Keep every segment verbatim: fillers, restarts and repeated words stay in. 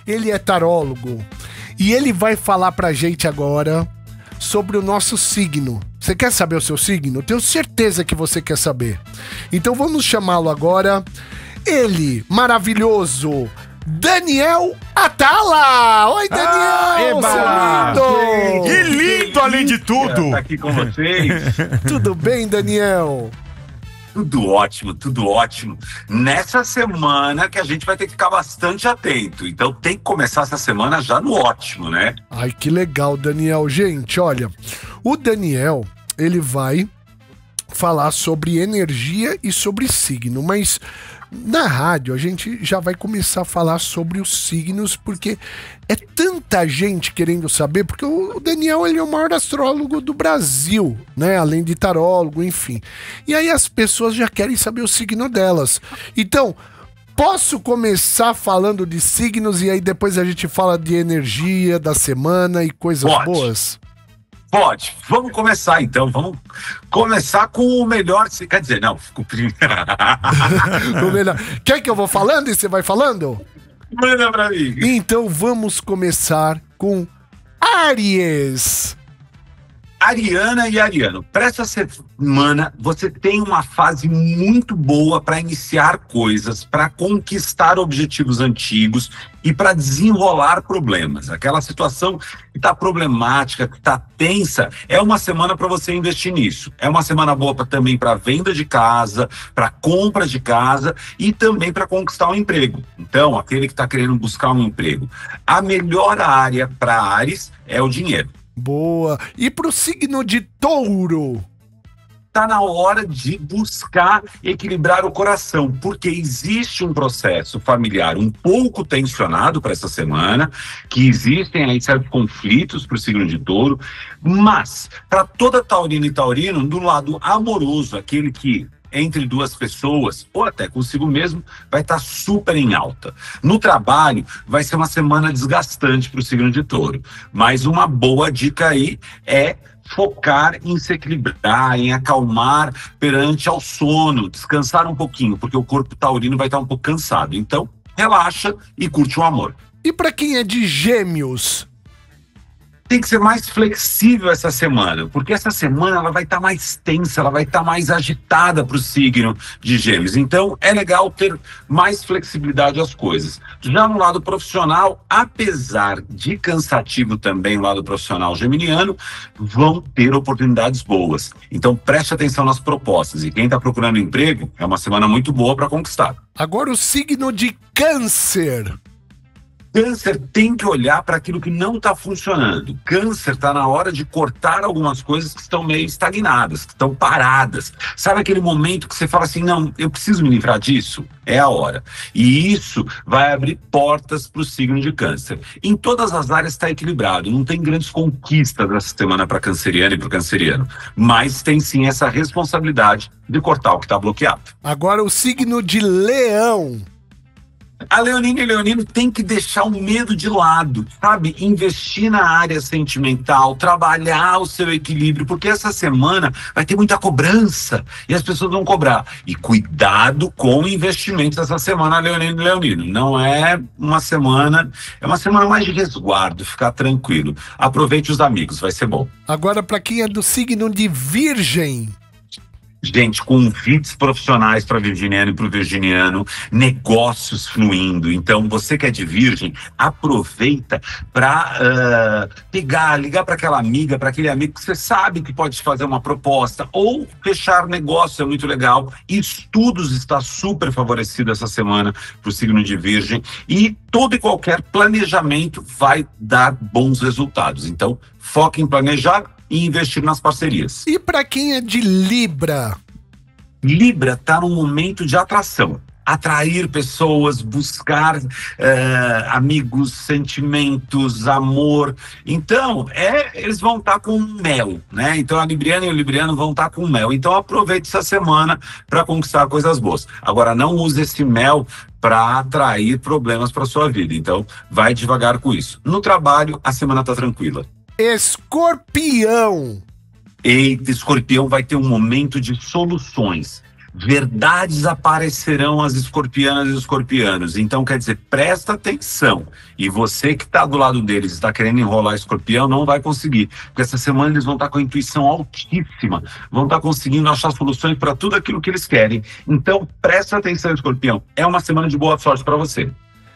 ele é tarólogo e ele vai falar pra gente agora sobre o nosso signo. Você quer saber o seu signo? Tenho certeza que você quer saber. Então vamos chamá-lo agora. Ele, maravilhoso, Daniel Atala! Oi, Daniel! Ah, seu lindo! Que lindo, além de tudo! Tá aqui com vocês. Tudo bem, Daniel? Tudo ótimo, tudo ótimo. Nessa semana que a gente vai ter que ficar bastante atento. Então tem que começar essa semana já no ótimo, né? Ai, que legal, Daniel. Gente, olha, o Daniel, ele vai falar sobre energia e sobre signo, mas na rádio a gente já vai começar a falar sobre os signos, porque é tanta gente querendo saber, porque o Daniel, ele é o maior astrólogo do Brasil, né? Além de tarólogo, enfim. E aí as pessoas já querem saber o signo delas. Então, posso começar falando de signos e aí depois a gente fala de energia da semana e coisas Pode. boas? Pode. Vamos começar então. Vamos começar com o melhor. Quer dizer, não, com o primeiro. O melhor. Quer que eu vou falando e você vai falando? Manda pra mim. Então vamos começar com Áries. Ariana e Ariano, para essa semana você tem uma fase muito boa para iniciar coisas, para conquistar objetivos antigos e para desenrolar problemas. Aquela situação que está problemática, que está tensa, é uma semana para você investir nisso. É uma semana boa pra, também para venda de casa, para compra de casa e também para conquistar um emprego. Então, aquele que está querendo buscar um emprego. A melhor área para Áries é o dinheiro. Boa. E pro signo de Touro? Tá na hora de buscar equilibrar o coração, porque existe um processo familiar um pouco tensionado para essa semana, que existem aí certos conflitos para o signo de Touro, mas para toda taurina e taurino, do lado amoroso, aquele que entre duas pessoas, ou até consigo mesmo, vai estar super em alta. No trabalho, vai ser uma semana desgastante para o signo de Touro. Mas uma boa dica aí é focar em se equilibrar, em acalmar perante ao sono, descansar um pouquinho, porque o corpo taurino vai estar um pouco cansado. Então, relaxa e curte o amor. E para quem é de Gêmeos? Tem que ser mais flexível essa semana, porque essa semana ela vai estar mais tensa, ela vai estar mais agitada para o signo de Gêmeos. Então, é legal ter mais flexibilidade às coisas. Já no lado profissional, apesar de cansativo também o lado profissional geminiano, vão ter oportunidades boas. Então, preste atenção nas propostas. E quem está procurando emprego, é uma semana muito boa para conquistar. Agora o signo de Câncer. Câncer tem que olhar para aquilo que não está funcionando. Câncer está na hora de cortar algumas coisas que estão meio estagnadas, que estão paradas. Sabe aquele momento que você fala assim, não, eu preciso me livrar disso? É a hora. E isso vai abrir portas para o signo de Câncer. Em todas as áreas está equilibrado. Não tem grandes conquistas dessa semana para canceriano e para o canceriano. Mas tem sim essa responsabilidade de cortar o que está bloqueado. Agora o signo de Leão. A leonina e leonino tem que deixar o medo de lado, sabe? Investir na área sentimental, trabalhar o seu equilíbrio, porque essa semana vai ter muita cobrança e as pessoas vão cobrar. E cuidado com investimentos essa semana, leonino e leonino. Não é uma semana, é uma semana mais de resguardo, ficar tranquilo. Aproveite os amigos, vai ser bom. Agora para quem é do signo de Virgem. Gente, convites profissionais para virginiano e para o virginiano, negócios fluindo. Então, você que é de Virgem, aproveita para uh, pegar, ligar para aquela amiga, para aquele amigo que você sabe que pode fazer uma proposta ou fechar negócio, é muito legal. Estudos está super favorecido essa semana para o signo de Virgem e todo e qualquer planejamento vai dar bons resultados. Então, foque em planejar e investir nas parcerias. E para quem é de Libra? Libra está num momento de atração. Atrair pessoas, buscar eh, amigos, sentimentos, amor. Então, é, eles vão estar tá com mel, né? Então, a Libriana e o Libriano vão estar tá com mel. Então, aproveite essa semana para conquistar coisas boas. Agora, não use esse mel para atrair problemas para sua vida. Então, vai devagar com isso. No trabalho, a semana está tranquila. Escorpião. Eita, Escorpião vai ter um momento de soluções. verdades aparecerão às escorpianas e os escorpianos. Então, quer dizer, presta atenção. E você que está do lado deles, está querendo enrolar escorpião, não vai conseguir. Porque essa semana eles vão estar com a intuição altíssima, vão estar conseguindo achar soluções para tudo aquilo que eles querem. Então, presta atenção, escorpião. É uma semana de boa sorte para você.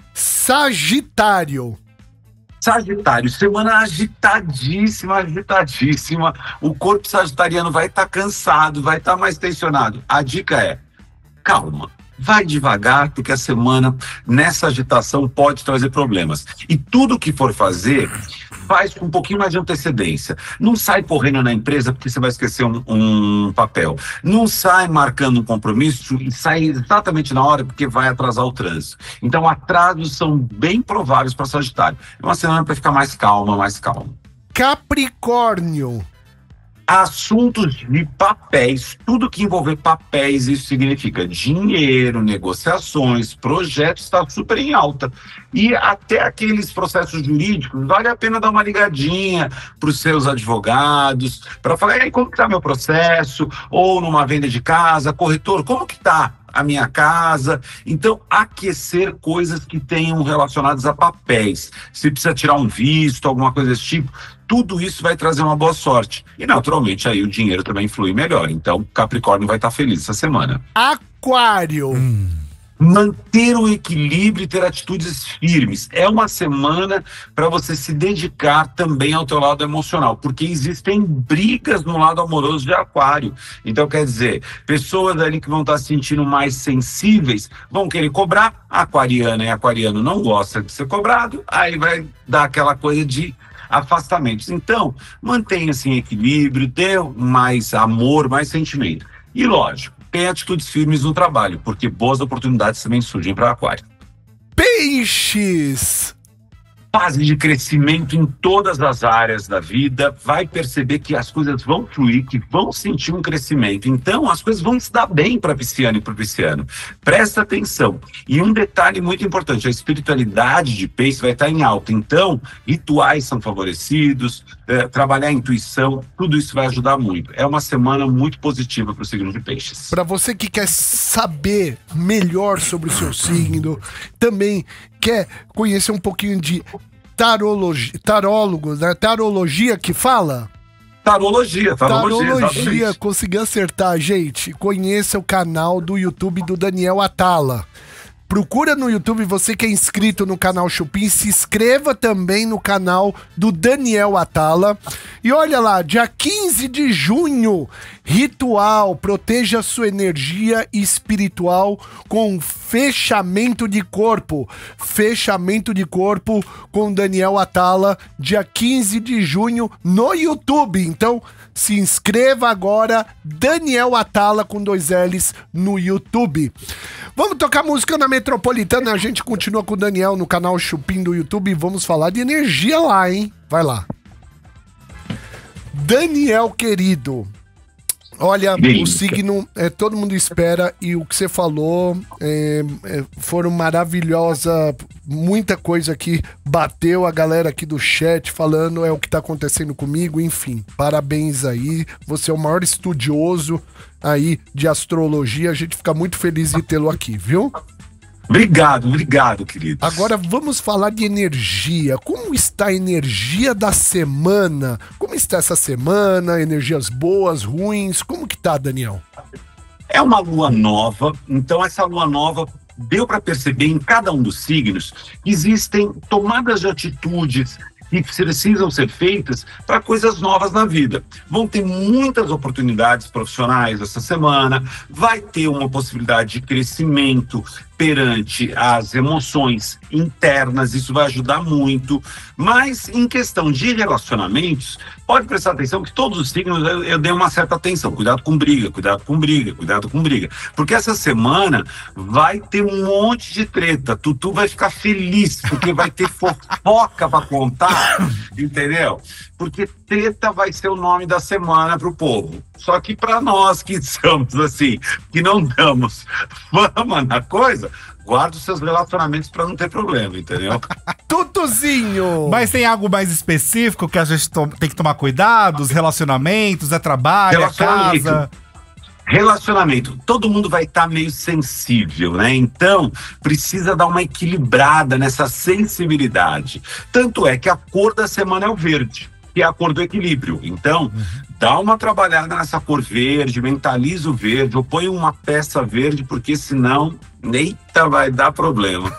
Sagitário. Sagitário, semana agitadíssima, agitadíssima. O corpo sagitariano vai estar cansado, vai estar mais tensionado. A dica é, calma, vai devagar, porque a semana, nessa agitação, pode trazer problemas. E tudo que for fazer, faz com um pouquinho mais de antecedência. Não sai correndo na empresa porque você vai esquecer um, um papel. Não sai marcando um compromisso e sai exatamente na hora porque vai atrasar o trânsito. Então, atrasos são bem prováveis para Sagitário. É uma semana para ficar mais calma, mais calma. Capricórnio. Assuntos de papéis, tudo que envolver papéis, isso significa dinheiro, negociações, projetos, está super em alta. E até aqueles processos jurídicos, vale a pena dar uma ligadinha para os seus advogados, para falar, e aí, como que está meu processo? Ou numa venda de casa, corretor, como que está a minha casa? Então, aquecer coisas que tenham relacionadas a papéis. Se precisa tirar um visto, alguma coisa desse tipo, tudo isso vai trazer uma boa sorte. E, naturalmente, aí o dinheiro também flui melhor. Então, Capricórnio vai estar feliz essa semana. Aquário. Hum. Manter o equilíbrio e ter atitudes firmes. É uma semana para você se dedicar também ao teu lado emocional, porque existem brigas no lado amoroso de Aquário. Então, quer dizer, pessoas ali que vão estar se sentindo mais sensíveis vão querer cobrar. Aquariana e aquariano não gosta de ser cobrado, aí vai dar aquela coisa de afastamentos. Então, mantenha-se em equilíbrio, dê mais amor, mais sentimento. E lógico, tem atitudes firmes no trabalho, porque boas oportunidades também surgem para Aquário. Peixes. Fase de crescimento em todas as áreas da vida, vai perceber que as coisas vão fluir, que vão sentir um crescimento. Então, as coisas vão se dar bem para pisciano e para pisciano. Presta atenção. E um detalhe muito importante, a espiritualidade de peixe vai estar em alta. Então, rituais são favorecidos, é, trabalhar a intuição, tudo isso vai ajudar muito. É uma semana muito positiva para o signo de peixes. Para você que quer saber melhor sobre o seu signo, também quer conhecer um pouquinho de tarologia, tarólogo, né? Tarologia que fala? Tarologia, tarologia, Tarologia, consegui acertar, gente. Conheça o canal do YouTube do Daniel Atala. Procura no YouTube, você que é inscrito no canal Chupim, se inscreva também no canal do Daniel Atala. E olha lá, dia quinze de junho, ritual, proteja sua energia espiritual com fechamento de corpo. Fechamento de corpo com Daniel Atala, dia quinze de junho no YouTube. Então, se inscreva agora, Daniel Atala com dois L's no YouTube. Vamos tocar música na Metropolitana, a gente continua com o Daniel no canal Chupim do YouTube e vamos falar de energia lá, hein? Vai lá. Daniel, querido, olha, o signo, é, todo mundo espera e o que você falou é, é, foram maravilhosa, muita coisa aqui bateu, a galera aqui do chat falando é o que tá acontecendo comigo, enfim, parabéns aí, você é o maior estudioso aí de astrologia, a gente fica muito feliz de tê-lo aqui, viu? Obrigado, obrigado, querido. Agora vamos falar de energia. Como está a energia da semana? Como está essa semana? Energias boas, ruins? Como que tá, Daniel? É uma lua nova, então essa lua nova deu para perceber em cada um dos signos que existem tomadas de atitudes que precisam ser feitas para coisas novas na vida. Vão ter muitas oportunidades profissionais essa semana, vai ter uma possibilidade de crescimento perante as emoções internas, isso vai ajudar muito, mas em questão de relacionamentos, pode prestar atenção que todos os signos eu, eu dei uma certa atenção, cuidado com briga, cuidado com briga, cuidado com briga, porque essa semana vai ter um monte de treta, Tutu vai ficar feliz, porque vai ter fofoca para contar, entendeu? Porque treta vai ser o nome da semana pro povo. Só que para nós que somos assim, que não damos fama na coisa, guarda os seus relacionamentos para não ter problema, entendeu? Tutuzinho! Mas tem algo mais específico que a gente tem que tomar cuidado? Os relacionamentos, é trabalho, é casa? Relacionamento, todo mundo vai estar meio sensível, né? Então, precisa dar uma equilibrada nessa sensibilidade. Tanto é que a cor da semana é o verde, que é a cor do equilíbrio. Então, dá uma trabalhada nessa cor verde, mentaliza o verde, ou põe uma peça verde, porque senão, eita, vai dar problema.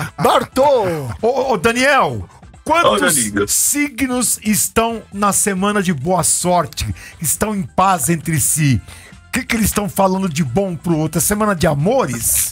Bartô! Ô, ô, Daniel, quantos Olha, amiga. signos estão na semana de boa sorte? Estão em paz entre si? O que, que eles estão falando de bom pro outro? É semana de amores?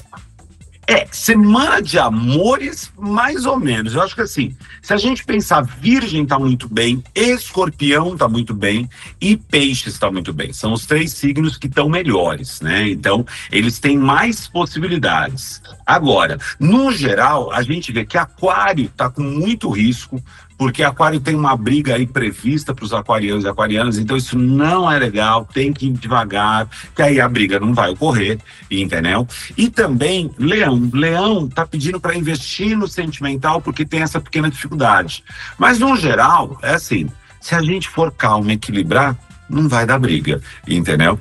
É, semana de amores, mais ou menos. Eu acho que assim, se a gente pensar, Virgem tá muito bem, Escorpião tá muito bem e Peixes tá muito bem. São os três signos que estão melhores, né? Então, eles têm mais possibilidades. Agora, no geral, a gente vê que Aquário tá com muito risco, porque Aquário tem uma briga aí prevista para os aquarianos e aquarianas, então isso não é legal, tem que ir devagar, que aí a briga não vai ocorrer, entendeu? E também Leão, Leão tá pedindo para investir no sentimental porque tem essa pequena dificuldade. Mas no geral, é assim, se a gente for calmo e equilibrar, não vai dar briga, entendeu?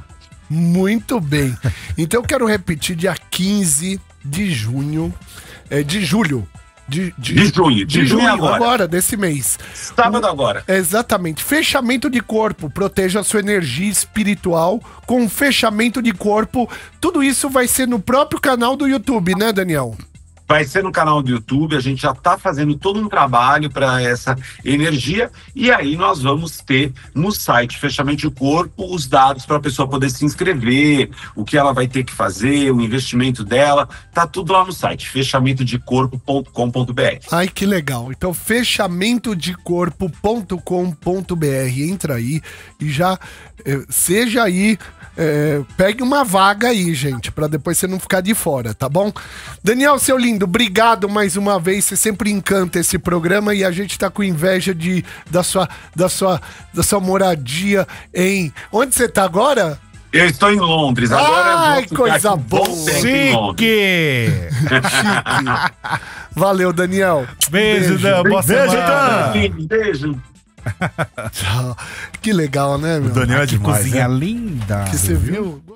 Muito bem. Então eu quero repetir, dia quinze de junho, é, de julho. De, de, De junho, de, de junho junho agora. agora, desse mês. Sábado agora. Exatamente. Fechamento de corpo. Proteja a sua energia espiritual com fechamento de corpo. Tudo isso vai ser no próprio canal do YouTube, né, Daniel? Vai ser no canal do YouTube, a gente já está fazendo todo um trabalho para essa energia e aí nós vamos ter no site Fechamento de Corpo os dados para a pessoa poder se inscrever, o que ela vai ter que fazer, o investimento dela, tá tudo lá no site fechamento de corpo ponto com ponto br. Ai, que legal. Então, fechamento de corpo ponto com ponto br. Entra aí e já eh, seja aí, eh, pegue uma vaga aí, gente, para depois você não ficar de fora, tá bom? Daniel, seu lindo, obrigado mais uma vez. Você sempre encanta esse programa e a gente tá com inveja de, da, sua, da, sua, da sua moradia em... Onde você tá agora? Eu estou em Londres, agora Ai, eu vou coisa ficar aqui um bom boa. tempo em Londres. Chique! Valeu, Daniel. Beijo, Dan. Boa Beijo, semana. Dan. Beijo. Que legal, né, meu? O Daniel é Ah, que demais, cozinha né? linda. Que você viu?